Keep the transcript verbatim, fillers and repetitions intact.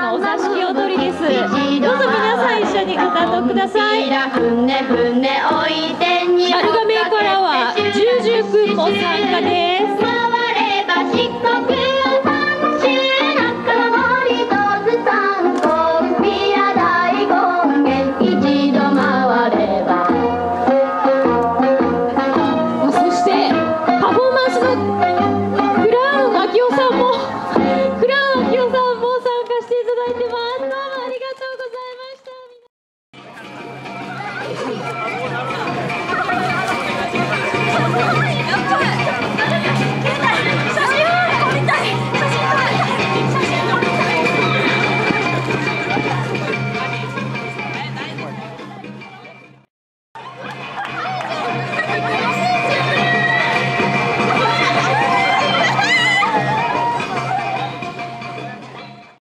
のお座敷踊りです。どうぞ皆さん一緒にご担当ください。丸亀からはジュージューくんも参加です。クラウン秋夫さんもクラウン秋夫さんも参加していただいてます。